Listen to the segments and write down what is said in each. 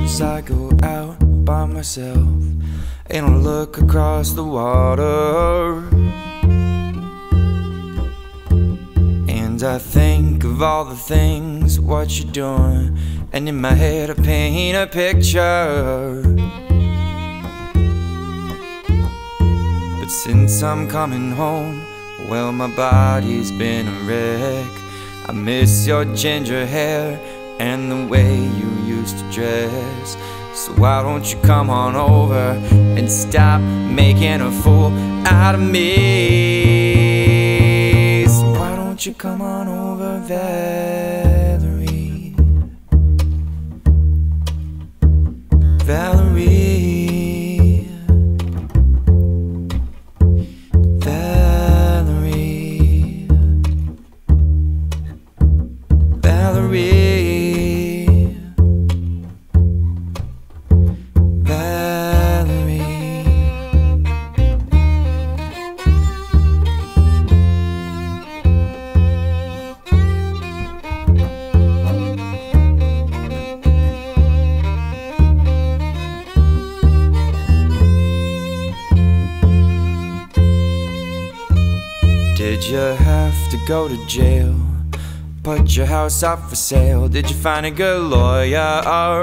Sometimes I go out by myself and I look across the water, and I think of all the things, what you're doing, and in my head I paint a picture. But since I'm coming home, well, my body's been a wreck. I miss your ginger hair and the way you used to dress. So why don't you come on over and stop making a fool out of me? So why don't you come on over, Valerie? Valerie, Valerie, Valerie. Did you have to go to jail? Put your house up for sale? Did you find a good lawyer?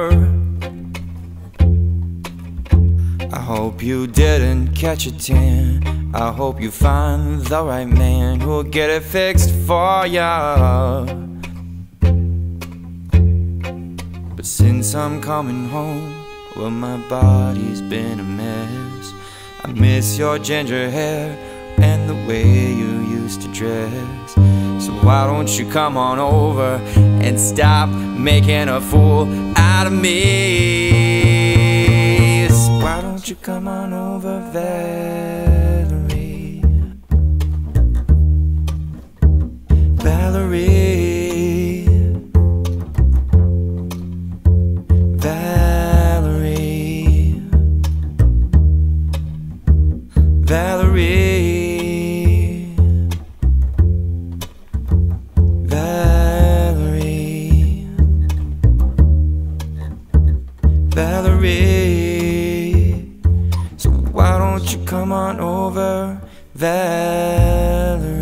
I hope you didn't catch a tan. I hope you find the right man who'll get it fixed for ya. But since I'm coming home, well, my body's been a mess. I miss your ginger hair and the way you used to dress. So why don't you come on over and stop making a fool out of me? So why don't you come on over, Valerie? Valerie, Valerie, Valerie, Valerie. So why don't you come on over, Valerie?